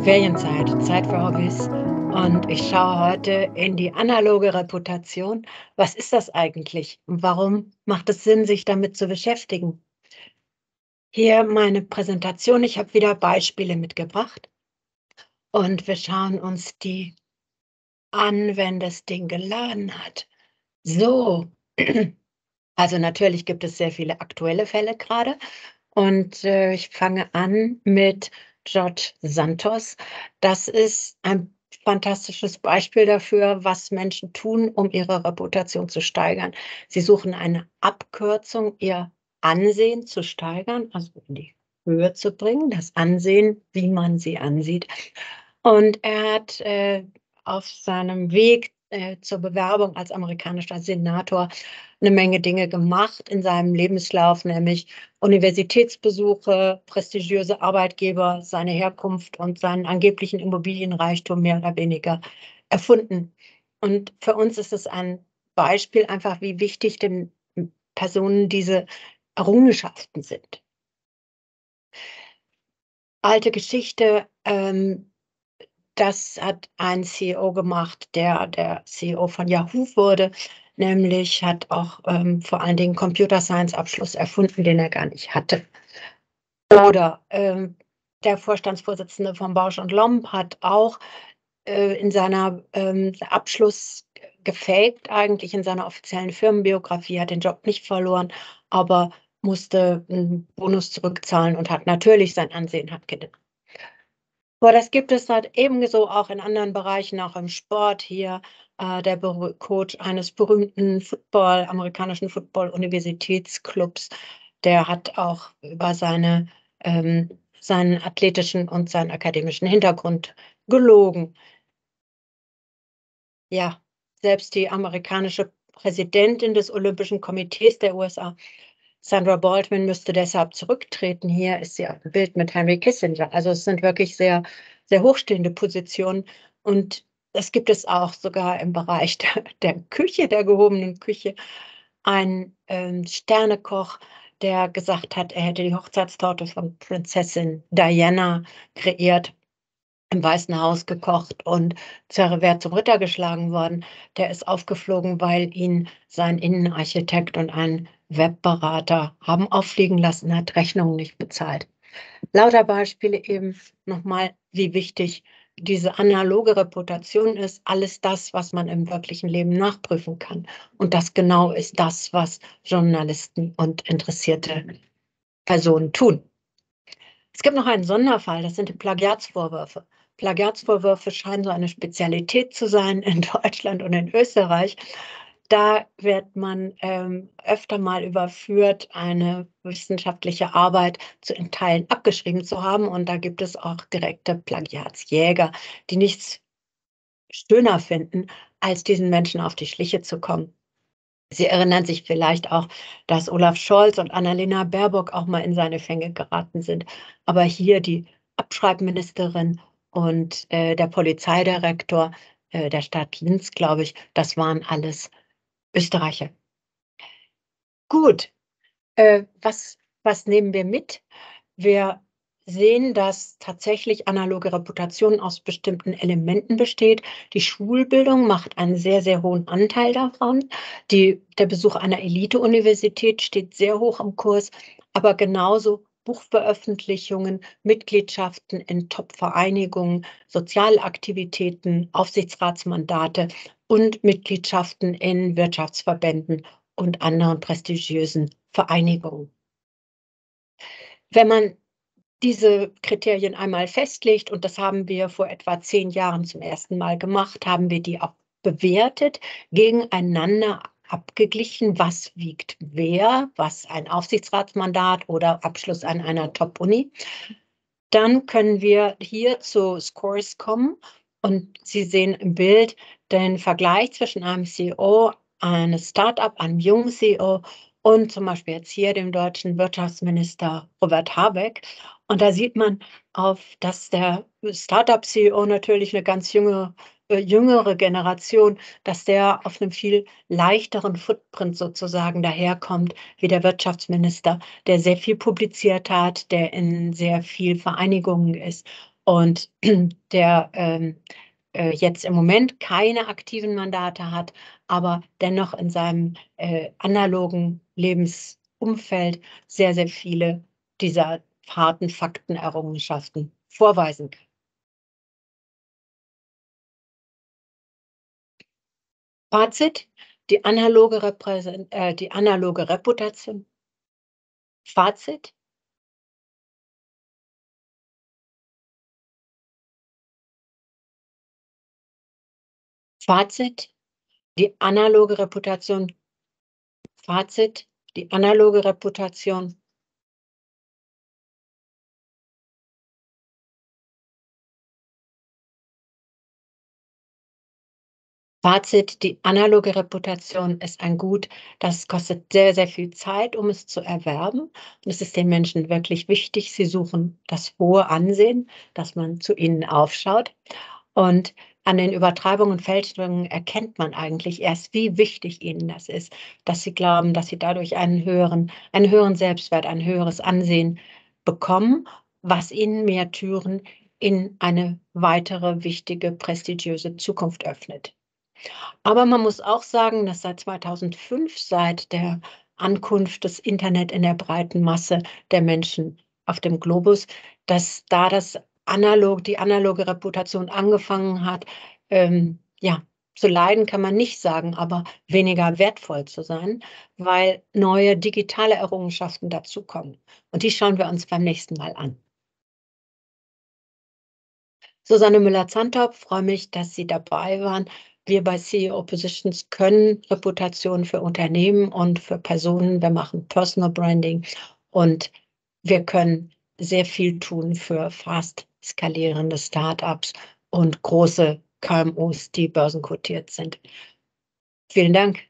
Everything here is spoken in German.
Ferienzeit, Zeit für Hobbys. Und ich schaue heute in die analoge Reputation. Was ist das eigentlich? Und warum macht es Sinn, sich damit zu beschäftigen? Hier meine Präsentation. Ich habe wieder Beispiele mitgebracht und wir schauen uns die an, wenn das Ding geladen hat. So, also natürlich gibt es sehr viele aktuelle Fälle gerade. Und ich fange an mit George Santos. Das ist ein fantastisches Beispiel dafür, was Menschen tun, um ihre Reputation zu steigern. Sie suchen eine Abkürzung, ihr Ansehen zu steigern, also in die Höhe zu bringen, das Ansehen, wie man sie ansieht. Und er hat auf seinem Weg zur Bewerbung als amerikanischer Senator eine Menge Dinge gemacht in seinem Lebenslauf, nämlich Universitätsbesuche, prestigiöse Arbeitgeber, seine Herkunft und seinen angeblichen Immobilienreichtum mehr oder weniger erfunden. Und für uns ist es ein Beispiel einfach, wie wichtig den Personen diese Errungenschaften sind. Alte Geschichte, das hat ein CEO gemacht, der CEO von Yahoo wurde, nämlich hat auch, vor allen Dingen Computer Science Abschluss erfunden, den er gar nicht hatte. Oder, der Vorstandsvorsitzende von Bausch& Lomb hat auch, in seiner, Abschluss gefaked eigentlich in seiner offiziellen Firmenbiografie, hat den Job nicht verloren, aber musste 'n Bonus zurückzahlen und hat natürlich sein Ansehen hat gelitten. Aber das gibt es halt ebenso auch in anderen Bereichen, auch im Sport hier. Der Coach eines berühmten amerikanischen Football-Universitätsklubs, der hat auch über seinen athletischen und seinen akademischen Hintergrund gelogen. Ja, selbst die amerikanische Präsidentin des Olympischen Komitees der USA, Sandra Baldwin, müsste deshalb zurücktreten. Hier ist sie auf dem Bild mit Henry Kissinger. Also, es sind wirklich sehr, sehr hochstehende Positionen und das gibt es auch sogar im Bereich der Küche, der gehobenen Küche. Ein, Sternekoch, der gesagt hat, er hätte die Hochzeitstorte von Prinzessin Diana kreiert, im Weißen Haus gekocht und wäre zum Ritter geschlagen worden. Der ist aufgeflogen, weil ihn sein Innenarchitekt und ein Webberater haben auffliegen lassen, hat Rechnungen nicht bezahlt. Lauter Beispiele eben nochmal, wie wichtig diese analoge Reputation ist, alles das, was man im wirklichen Leben nachprüfen kann. Und das genau ist das, was Journalisten und interessierte Personen tun. Es gibt noch einen Sonderfall, das sind die Plagiatsvorwürfe. Plagiatsvorwürfe scheinen so eine Spezialität zu sein in Deutschland und in Österreich. Da wird man, öfter mal überführt, eine wissenschaftliche Arbeit in Teilen abgeschrieben zu haben, und da gibt es auch direkte Plagiatsjäger, die nichts schöner finden, als diesen Menschen auf die Schliche zu kommen. Sie erinnern sich vielleicht auch, dass Olaf Scholz und Annalena Baerbock auch mal in seine Fänge geraten sind. Aber hier die Abschreibministerin und, der Polizeidirektor, der Stadt Linz, glaube ich, das waren alles Österreicher. Gut, was nehmen wir mit? Wir sehen, dass tatsächlich analoge Reputation aus bestimmten Elementen besteht. Die Schulbildung macht einen sehr, sehr hohen Anteil davon. Der Besuch einer Elite-Universität steht sehr hoch im Kurs, aber genauso Buchveröffentlichungen, Mitgliedschaften in Top-Vereinigungen, Sozialaktivitäten, Aufsichtsratsmandate und Mitgliedschaften in Wirtschaftsverbänden und anderen prestigiösen Vereinigungen. Wenn man diese Kriterien einmal festlegt, und das haben wir vor etwa 10 Jahren zum ersten Mal gemacht, haben wir die auch bewertet, gegeneinander abgeglichen, was wiegt wer, was ein Aufsichtsratsmandat oder Abschluss an einer Top-Uni. Dann können wir hier zu Scores kommen und Sie sehen im Bild den Vergleich zwischen einem CEO eines Start-up, einem jungen CEO und zum Beispiel jetzt hier dem deutschen Wirtschaftsminister Robert Habeck. Und da sieht man dass der Start-up-CEO natürlich eine ganz jüngere Generation, dass der auf einem viel leichteren Footprint sozusagen daherkommt wie der Wirtschaftsminister, der sehr viel publiziert hat, der in sehr viel Vereinigungen ist und der jetzt im Moment keine aktiven Mandate hat, aber dennoch in seinem analogen Lebensumfeld sehr, sehr viele dieser harten Faktenerrungenschaften vorweisen kann. Fazit, die analoge Reputation. Fazit, Fazit, die analoge Reputation. Fazit, die analoge Reputation. Fazit, die analoge Reputation ist ein Gut, das kostet sehr, sehr viel Zeit, um es zu erwerben. Und es ist den Menschen wirklich wichtig. Sie suchen das hohe Ansehen, dass man zu ihnen aufschaut. Und an den Übertreibungen und Fälschungen erkennt man eigentlich erst, wie wichtig ihnen das ist, dass sie glauben, dass sie dadurch einen höheren Selbstwert, ein höheres Ansehen bekommen, was ihnen mehr Türen in eine weitere wichtige, prestigiöse Zukunft öffnet. Aber man muss auch sagen, dass seit 2005, seit der Ankunft des Internet in der breiten Masse der Menschen auf dem Globus, dass da die analoge Reputation angefangen hat, ja, zu leiden kann man nicht sagen, aber weniger wertvoll zu sein, weil neue digitale Errungenschaften dazukommen. Und die schauen wir uns beim nächsten Mal an. Susanne Müller-Zandorf, freue mich, dass Sie dabei waren. Wir bei CEO Positions können Reputation für Unternehmen und für Personen. Wir machen Personal Branding und wir können sehr viel tun für fast skalierende Startups und große KMUs, die börsenkotiert sind. Vielen Dank.